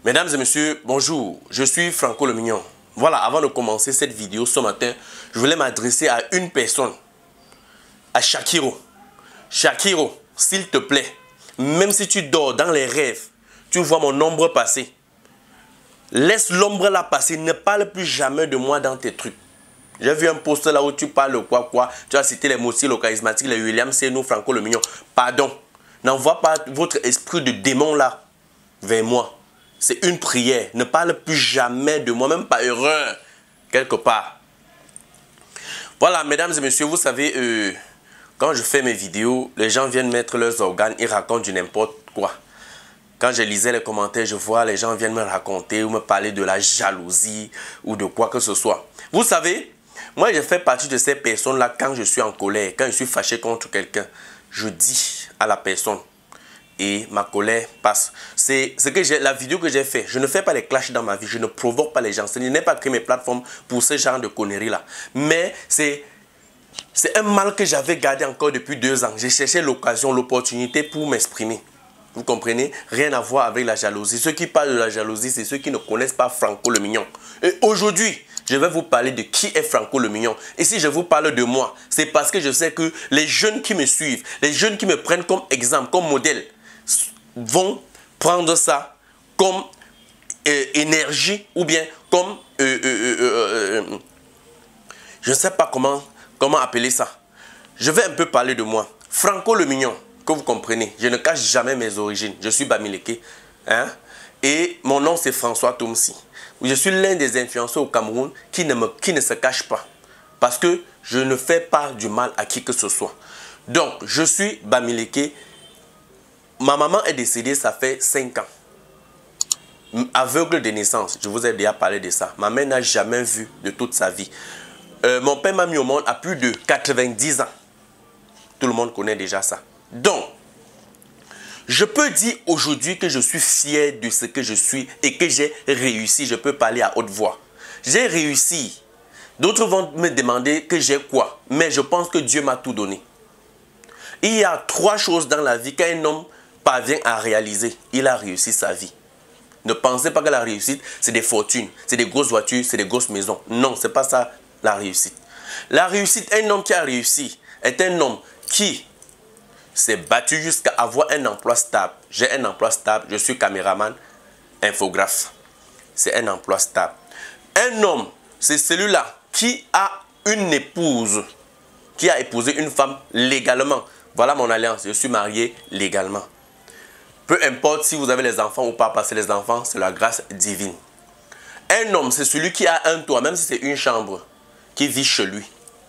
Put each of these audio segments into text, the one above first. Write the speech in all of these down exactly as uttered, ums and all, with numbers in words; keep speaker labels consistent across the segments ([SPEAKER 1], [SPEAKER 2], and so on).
[SPEAKER 1] Mesdames et messieurs, bonjour, je suis Franco le Mignon. Voilà, avant de commencer cette vidéo ce matin, je voulais m'adresser à une personne, à Shakiro. Shakiro, s'il te plaît, même si tu dors dans les rêves, tu vois mon ombre passer. Laisse l'ombre là passer, ne parle plus jamais de moi dans tes trucs. J'ai vu un post là où tu parles de quoi quoi, tu as cité les Moussi, le charismatique, les William Seno, Franco le Mignon. Pardon, n'envoie pas votre esprit de démon là vers moi. C'est une prière. Ne parle plus jamais de moi, même pas erreur, quelque part. Voilà, mesdames et messieurs, vous savez, euh, quand je fais mes vidéos, les gens viennent mettre leurs organes, ils racontent du n'importe quoi. Quand je lisais les commentaires, je vois les gens viennent me raconter ou me parler de la jalousie ou de quoi que ce soit. Vous savez, moi je fais partie de ces personnes-là quand je suis en colère, quand je suis fâché contre quelqu'un, je dis à la personne, et ma colère passe. C'est ce que j'ai, la vidéo que j'ai fait. Je ne fais pas les clashs dans ma vie. Je ne provoque pas les gens. Je n'ai pas créé mes plateformes pour ce genre de conneries là. Mais c'est c'est un mal que j'avais gardé encore depuis deux ans. J'ai cherché l'occasion, l'opportunité pour m'exprimer. Vous comprenez? Rien à voir avec la jalousie. Ceux qui parlent de la jalousie, c'est ceux qui ne connaissent pas Franco le Mignon. Et aujourd'hui, je vais vous parler de qui est Franco le Mignon. Et si je vous parle de moi, c'est parce que je sais que les jeunes qui me suivent, les jeunes qui me prennent comme exemple, comme modèle, vont prendre ça comme euh, énergie ou bien comme euh, euh, euh, euh, je ne sais pas comment, comment appeler ça. Je vais un peu parler de moi. Franco le Mignon, que vous comprenez, je ne cache jamais mes origines. Je suis Bamileke, hein? Et mon nom c'est François Tomsi. Je suis l'un des influenceurs au Cameroun qui ne, me, qui ne se cache pas. Parce que je ne fais pas du mal à qui que ce soit. Donc, je suis Bamileke. Ma maman est décédée, ça fait cinq ans. Aveugle de naissance, je vous ai déjà parlé de ça. Ma mère n'a jamais vu de toute sa vie. Euh, mon père m'a mis au monde à plus de quatre-vingt-dix ans. Tout le monde connaît déjà ça. Donc, je peux dire aujourd'hui que je suis fier de ce que je suis et que j'ai réussi. Je peux parler à haute voix. J'ai réussi. D'autres vont me demander que j'ai quoi. Mais je pense que Dieu m'a tout donné. Il y a trois choses dans la vie qu'un homme parvient à réaliser. Il a réussi sa vie. Ne pensez pas que la réussite, c'est des fortunes, c'est des grosses voitures, c'est des grosses maisons. Non, ce n'est pas ça la réussite. La réussite, un homme qui a réussi est un homme qui s'est battu jusqu'à avoir un emploi stable. J'ai un emploi stable, je suis caméraman, infographe. C'est un emploi stable. Un homme, c'est celui-là qui a une épouse, qui a épousé une femme légalement. Voilà mon alliance, je suis marié légalement. Peu importe si vous avez les enfants ou pas, parce que les enfants, c'est la grâce divine. Un homme, c'est celui qui a un toit, même si c'est une chambre, qui vit chez lui.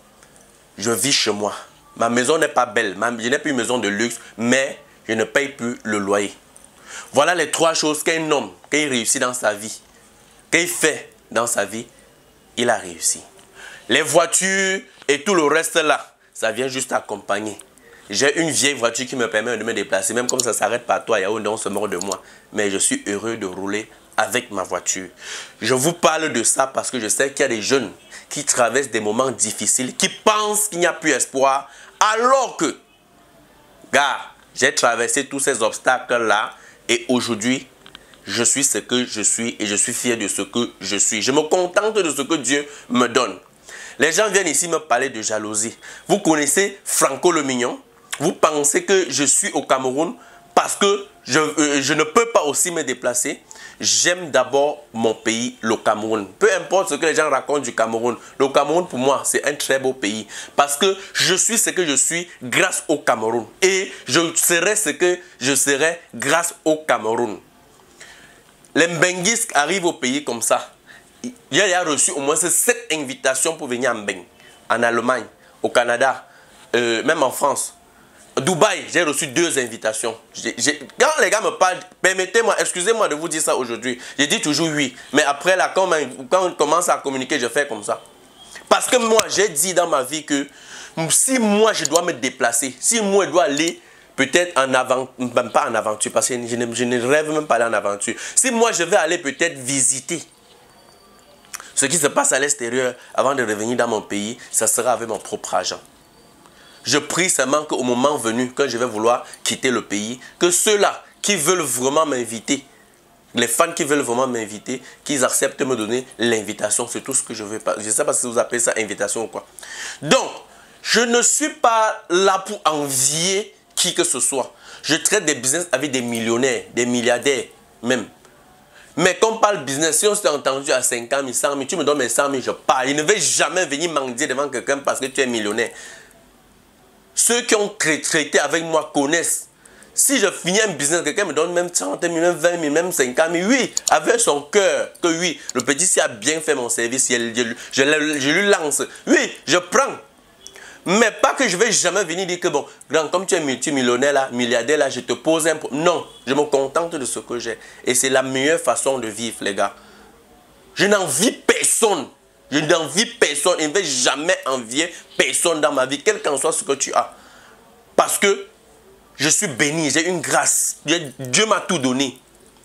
[SPEAKER 1] Je vis chez moi. Ma maison n'est pas belle, je n'ai plus une maison de luxe, mais je ne paye plus le loyer. Voilà les trois choses qu'un homme, quand il réussit dans sa vie, qu'il fait dans sa vie, il a réussi. Les voitures et tout le reste là, ça vient juste accompagner. J'ai une vieille voiture qui me permet de me déplacer. Même comme ça s'arrête partout à Yaoundé, on se mord de moi. Mais je suis heureux de rouler avec ma voiture. Je vous parle de ça parce que je sais qu'il y a des jeunes qui traversent des moments difficiles, qui pensent qu'il n'y a plus espoir. Alors que, gars, j'ai traversé tous ces obstacles-là et aujourd'hui, je suis ce que je suis et je suis fier de ce que je suis. Je me contente de ce que Dieu me donne. Les gens viennent ici me parler de jalousie. Vous connaissez Franco le Mignon? Vous pensez que je suis au Cameroun parce que je, euh, je ne peux pas aussi me déplacer? J'aime d'abord mon pays, le Cameroun. Peu importe ce que les gens racontent du Cameroun. Le Cameroun, pour moi, c'est un très beau pays. Parce que je suis ce que je suis grâce au Cameroun. Et je serai ce que je serai grâce au Cameroun. Les Mbenguistes arrivent au pays comme ça. Il a reçu au moins sept invitations pour venir en Mbeng. En Allemagne, au Canada, euh, même en France. Dubaï, j'ai reçu deux invitations. J'ai, j'ai, quand les gars me parlent, permettez-moi, excusez-moi de vous dire ça aujourd'hui. Je dis toujours oui. Mais après, là, quand, quand on commence à communiquer, je fais comme ça. Parce que moi, j'ai dit dans ma vie que si moi, je dois me déplacer, si moi, je dois aller peut-être en aventure, même pas en aventure, parce que je ne, je ne rêve même pas d'aller en aventure. Si moi, je vais aller peut-être visiter ce qui se passe à l'extérieur avant de revenir dans mon pays, ça sera avec mon propre argent. Je prie seulement qu'au moment venu, quand je vais vouloir quitter le pays, que ceux-là qui veulent vraiment m'inviter Les fans qui veulent vraiment m'inviter, qu'ils acceptent de me donner l'invitation, c'est tout ce que je veux. Je ne sais pas si vous appelez ça invitation ou quoi. Donc, je ne suis pas là pour envier qui que ce soit. Je traite des business avec des millionnaires, des milliardaires même. Mais quand on parle business, si on s'est entendu à cinquante mille, cent mille, tu me donnes mes cent mille, je pars. Il ne vais jamais venir mendier devant quelqu'un parce que tu es millionnaire. Ceux qui ont traité avec moi connaissent. Si je finis un business, quelqu'un me donne même trente mille, même vingt mille, même cinquante mille, oui, avec son cœur, que oui, le petit s'il a bien fait mon service, je, je, je, je lui lance. Oui, je prends. Mais pas que je vais jamais venir dire que bon, grand, comme tu es multimillionnaire là, milliardaire là, je te pose un problème. Non, je me contente de ce que j'ai. Et c'est la meilleure façon de vivre, les gars. Je n'envie personne. Je n'envie personne. Je ne vais jamais envier personne dans ma vie, quel qu'en soit ce que tu as. Parce que je suis béni, j'ai une grâce. Dieu m'a tout donné.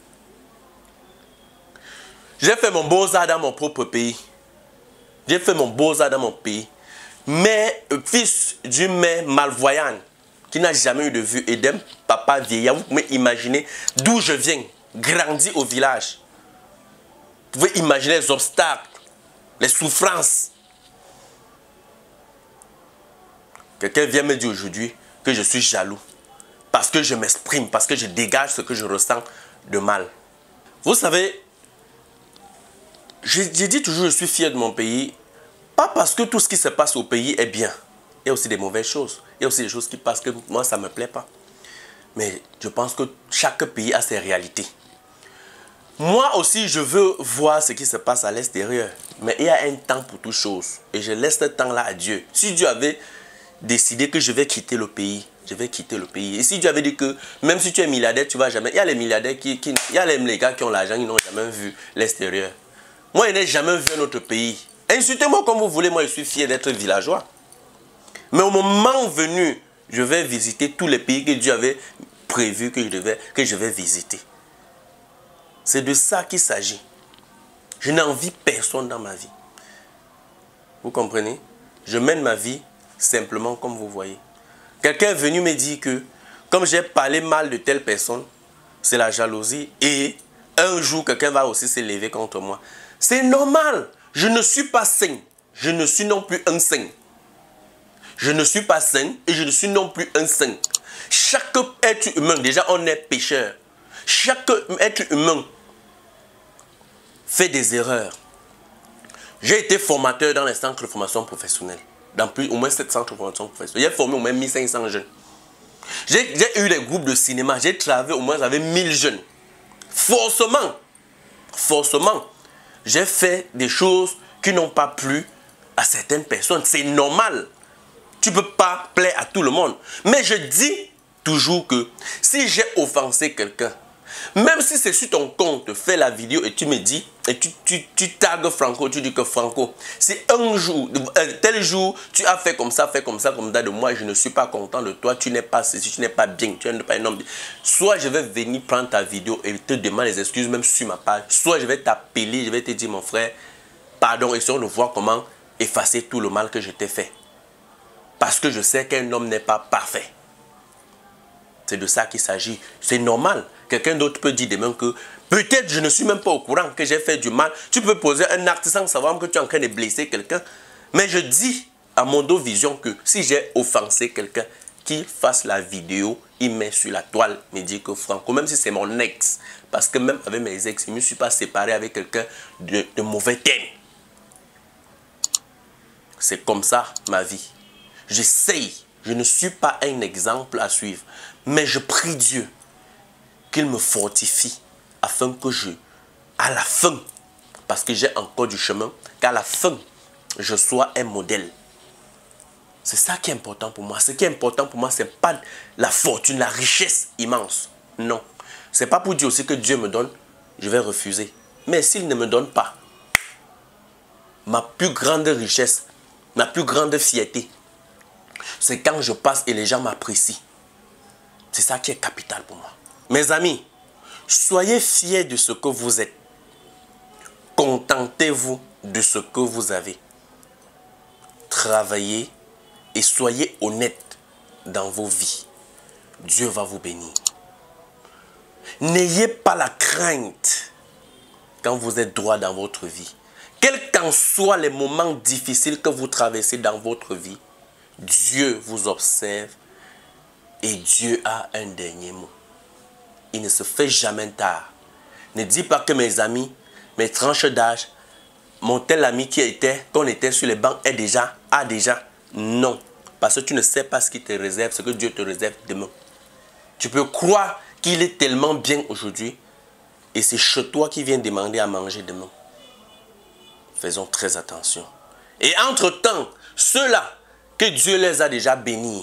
[SPEAKER 1] J'ai fait mon beaux-arts dans mon propre pays. J'ai fait mon beaux-arts dans mon pays. Mais fils d'une mère malvoyante qui n'a jamais eu de vue et d'un papa vieillard, vous pouvez imaginer d'où je viens, grandi au village. Vous pouvez imaginer les obstacles, les souffrances. Quelqu'un vient me dire aujourd'hui que je suis jaloux parce que je m'exprime, parce que je dégage ce que je ressens de mal. Vous savez, je, je dis toujours que je suis fier de mon pays. Pas parce que tout ce qui se passe au pays est bien. Il y a aussi des mauvaises choses. Il y a aussi des choses qui passent que moi, ça ne me plaît pas. Mais je pense que chaque pays a ses réalités. Moi aussi, je veux voir ce qui se passe à l'extérieur. Mais il y a un temps pour toutes choses. Et je laisse ce temps-là à Dieu. Si Dieu avait décidé que je vais quitter le pays, je vais quitter le pays. Et si Dieu avait dit que même si tu es milliardaire, tu ne vas jamais... Il y a les milliardaires qui... qui il y a les gars qui ont l'argent, ils n'ont jamais vu l'extérieur. Moi, je n'ai jamais vu un autre pays. Insultez-moi comme vous voulez, moi je suis fier d'être villageois. Mais au moment venu, je vais visiter tous les pays que Dieu avait prévu que je, devais, que je vais visiter. C'est de ça qu'il s'agit. Je n'envie personne dans ma vie. Vous comprenez? Je mène ma vie simplement comme vous voyez. Quelqu'un est venu me dire que comme j'ai parlé mal de telle personne, c'est la jalousie et un jour quelqu'un va aussi se lever contre moi. C'est normal. Je ne suis pas saint. Je ne suis non plus un saint. Je ne suis pas saint et je ne suis non plus un saint. Chaque être humain, déjà on est pécheur. Chaque être humain fait des erreurs. J'ai été formateur dans les centres de formation professionnelle. Dans plus au moins sept centres de formation professionnelle. J'ai formé au moins mille cinq cents jeunes. J'ai eu des groupes de cinéma. J'ai travaillé au moins avec mille jeunes. Forcément, forcément, j'ai fait des choses qui n'ont pas plu à certaines personnes. C'est normal. Tu ne peux pas plaire à tout le monde. Mais je dis toujours que si j'ai offensé quelqu'un, même si c'est sur ton compte, fais la vidéo et tu me dis, et tu, tu, tu tagues Franco, tu dis que Franco, si un jour, euh, tel jour, tu as fait comme ça, fait comme ça, comme ça de moi, je ne suis pas content de toi, tu n'es pas ceci, tu n'es pas bien, tu n'es pas un homme bien. Soit je vais venir prendre ta vidéo et te demander des excuses même sur ma page, soit je vais t'appeler, je vais te dire mon frère, pardon, essayons de voir comment effacer tout le mal que je t'ai fait. Parce que je sais qu'un homme n'est pas parfait. C'est de ça qu'il s'agit. C'est normal. Quelqu'un d'autre peut dire demain que peut-être je ne suis même pas au courant que j'ai fait du mal. Tu peux poser un acte sans savoir que tu es en train de blesser quelqu'un. Mais je dis à Mondo Vision que si j'ai offensé quelqu'un, qu'il fasse la vidéo, il met sur la toile, me dit que Franco, même si c'est mon ex, parce que même avec mes ex, je ne me suis pas séparé avec quelqu'un de, de mauvais thème. C'est comme ça ma vie. J'essaye, je ne suis pas un exemple à suivre, mais je prie Dieu qu'il me fortifie afin que je, à la fin, parce que j'ai encore du chemin, qu'à la fin, je sois un modèle. C'est ça qui est important pour moi. Ce qui est important pour moi, ce n'est pas la fortune, la richesse immense. Non. Ce n'est pas pour dire aussi que Dieu me donne, je vais refuser. Mais s'il ne me donne pas, ma plus grande richesse, ma plus grande fierté, c'est quand je passe et les gens m'apprécient. C'est ça qui est capital pour moi. Mes amis, soyez fiers de ce que vous êtes. Contentez-vous de ce que vous avez. Travaillez et soyez honnêtes dans vos vies. Dieu va vous bénir. N'ayez pas la crainte quand vous êtes droit dans votre vie. Quels qu'en soient les moments difficiles que vous traversez dans votre vie, Dieu vous observe et Dieu a un dernier mot. Il ne se fait jamais tard. Ne dis pas que mes amis, mes tranches d'âge, mon tel ami qui était, qu'on était sur les bancs, est déjà, a déjà. Non. Parce que tu ne sais pas ce qui te réserve, ce que Dieu te réserve demain. Tu peux croire qu'il est tellement bien aujourd'hui et c'est chez toi qui vient demander à manger demain. Faisons très attention. Et entre-temps, ceux-là que Dieu les a déjà bénis,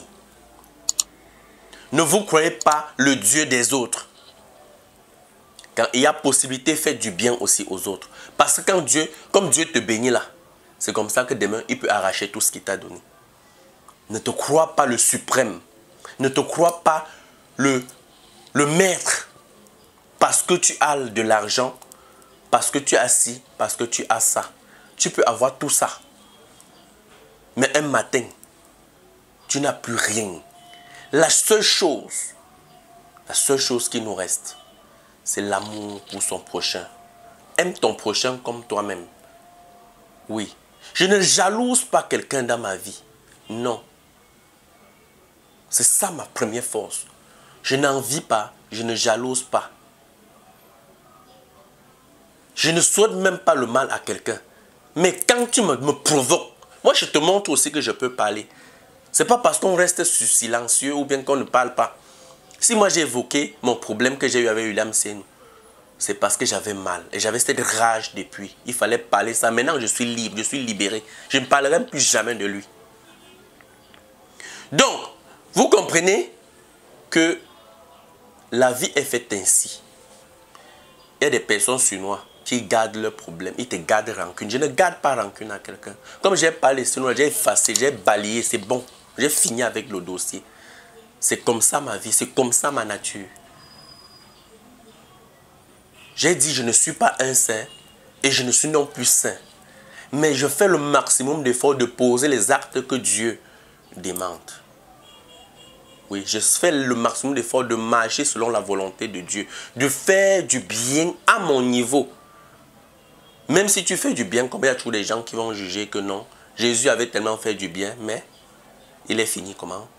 [SPEAKER 1] ne vous croyez pas le Dieu des autres. Quand il y a possibilité, faites du bien aussi aux autres. Parce que quand Dieu, comme Dieu te bénit là, c'est comme ça que demain, il peut arracher tout ce qu'il t'a donné. Ne te crois pas le suprême. Ne te crois pas le, le maître. Parce que tu as de l'argent, parce que tu as ci, parce que tu as ça. Tu peux avoir tout ça. Mais un matin, tu n'as plus rien. La seule chose, la seule chose qui nous reste, c'est l'amour pour son prochain. Aime ton prochain comme toi-même. Oui. Je ne jalouse pas quelqu'un dans ma vie. Non. C'est ça ma première force. Je n'envie pas, je ne jalouse pas. Je ne souhaite même pas le mal à quelqu'un. Mais quand tu me, me provoques, moi je te montre aussi que je peux parler. Ce n'est pas parce qu'on reste silencieux ou bien qu'on ne parle pas. Si moi j'ai évoqué mon problème que j'ai eu avec William Senou, c'est parce que j'avais mal. Et j'avais cette rage depuis. Il fallait parler ça. Maintenant je suis libre, je suis libéré. Je ne parlerai plus jamais de lui. Donc, vous comprenez que la vie est faite ainsi. Il y a des personnes suénoises qui gardent leurs problèmes. Ils te gardent rancune. Je ne garde pas rancune à quelqu'un. Comme j'ai parlé sinon j'ai effacé, j'ai balayé, c'est bon. J'ai fini avec le dossier. C'est comme ça ma vie, c'est comme ça ma nature. J'ai dit je ne suis pas un saint et je ne suis non plus saint. Mais je fais le maximum d'efforts de poser les actes que Dieu demande. Oui, je fais le maximum d'efforts de marcher selon la volonté de Dieu. De faire du bien à mon niveau. Même si tu fais du bien, combien il y a toujours des gens qui vont juger que non. Jésus avait tellement fait du bien, mais il est fini comment?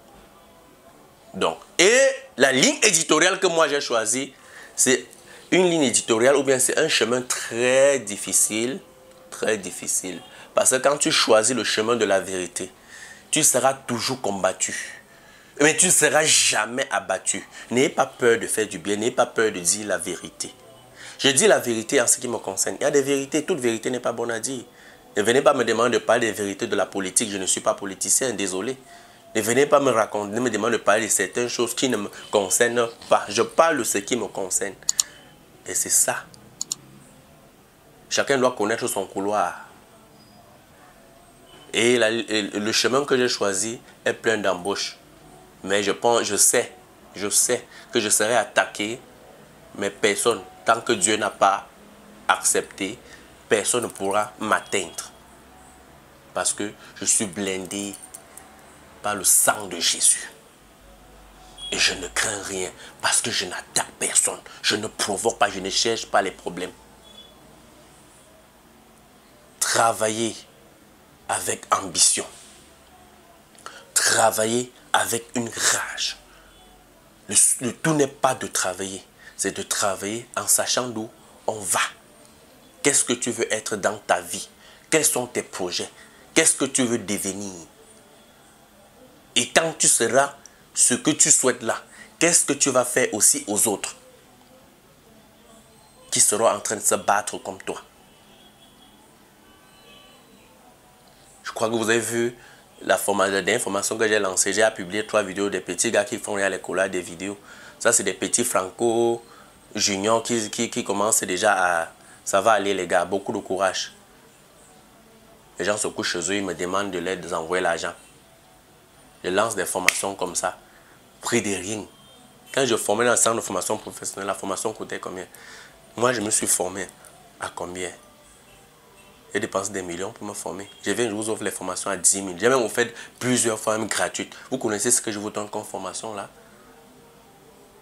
[SPEAKER 1] Donc, et la ligne éditoriale que moi j'ai choisie, c'est une ligne éditoriale ou bien c'est un chemin très difficile. Très difficile. Parce que quand tu choisis le chemin de la vérité, tu seras toujours combattu. Mais tu ne seras jamais abattu. N'ayez pas peur de faire du bien, n'ayez pas peur de dire la vérité. Je dis la vérité en ce qui me concerne. Il y a des vérités, toute vérité n'est pas bonne à dire. Ne venez pas me demander de parler des vérités de la politique, je ne suis pas politicien, désolé. Ne venez pas me raconter, ne me demander de parler de certaines choses qui ne me concernent pas. Je parle de ce qui me concerne. Et c'est ça. Chacun doit connaître son couloir. Et, la, et le chemin que j'ai choisi est plein d'embûches. Mais je pense, je sais, je sais que je serai attaqué, mais personne, tant que Dieu n'a pas accepté, personne ne pourra m'atteindre. Parce que je suis blindé par le sang de Jésus. Et je ne crains rien parce que je n'attaque personne. Je ne provoque pas, je ne cherche pas les problèmes. Travaillez avec ambition. Travaillez avec une rage. Le, le tout n'est pas de travailler, c'est de travailler en sachant d'où on va. Qu'est-ce que tu veux être dans ta vie? Quels sont tes projets? Qu'est-ce que tu veux devenir? Et quand tu seras ce que tu souhaites là, qu'est-ce que tu vas faire aussi aux autres qui seront en train de se battre comme toi? Je crois que vous avez vu la, formation, la dernière formation que j'ai lancée. J'ai publié trois vidéos des petits gars qui font rien à l'école des vidéos. Ça, c'est des petits franco juniors qui, qui, qui commencent déjà à... Ça va aller les gars, beaucoup de courage. Les gens se couchent chez eux, ils me demandent de l'aide, d'envoyer l'argent. Je lance des formations comme ça, prix de rien. Quand je formais dans le centre de formation professionnelle, la formation coûtait combien? Moi, je me suis formé à combien? J'ai dépensé des millions pour me former. Je viens, je vous offre les formations à dix mille. J'ai même offert plusieurs fois même gratuites. Vous connaissez ce que je vous donne comme formation là?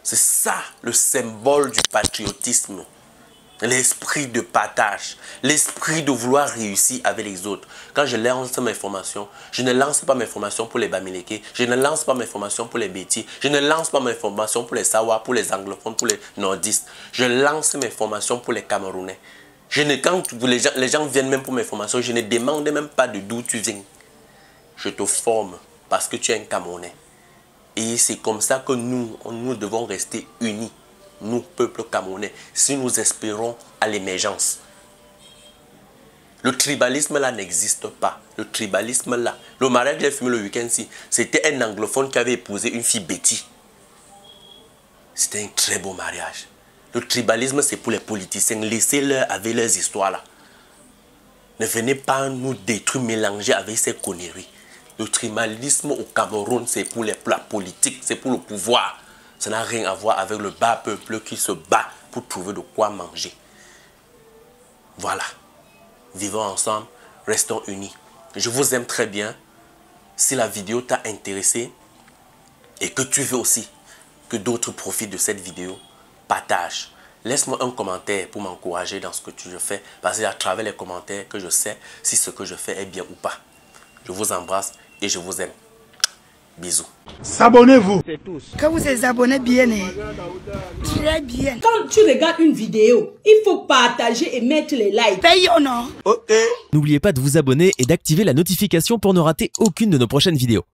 [SPEAKER 1] C'est ça le symbole du patriotisme. L'esprit de partage, l'esprit de vouloir réussir avec les autres. Quand je lance mes formations, je ne lance pas mes formations pour les Bamileke, je ne lance pas mes formations pour les Bétis, je ne lance pas mes formations pour les Sawa, pour les anglophones, pour les nordistes. Je lance mes formations pour les Camerounais. Je ne, quand les gens, les gens viennent même pour mes formations, je ne demande même pas de d'où tu viens. Je te forme parce que tu es un Camerounais. Et c'est comme ça que nous, nous devons rester unis. Nous, peuple camerounais, si nous espérons à l'émergence. Le tribalisme là n'existe pas. Le tribalisme là, le mariage que j'ai fumé le week-end-ci, c'était un anglophone qui avait épousé une fille Betty. C'était un très beau mariage. Le tribalisme, c'est pour les politiciens. Laissez-leur avec leurs histoires là. Ne venez pas nous détruire, mélanger avec ces conneries. Le tribalisme au Cameroun, c'est pour les, la politique, c'est pour le pouvoir. Ça n'a rien à voir avec le bas peuple qui se bat pour trouver de quoi manger. Voilà. Vivons ensemble, restons unis. Je vous aime très bien. Si la vidéo t'a intéressé et que tu veux aussi que d'autres profitent de cette vidéo, partage. Laisse-moi un commentaire pour m'encourager dans ce que tu fais. Parce que c'est à travers les commentaires que je sais si ce que je fais est bien ou pas. Je vous embrasse et je vous aime. Bisous.
[SPEAKER 2] S'abonnez-vous.
[SPEAKER 3] Quand vous êtes abonnés bien, très bien.
[SPEAKER 4] Quand tu regardes une vidéo, il faut partager et mettre les likes.
[SPEAKER 3] Payez ou non?
[SPEAKER 2] Ok.
[SPEAKER 5] N'oubliez pas de vous abonner et d'activer la notification pour ne rater aucune de nos prochaines vidéos.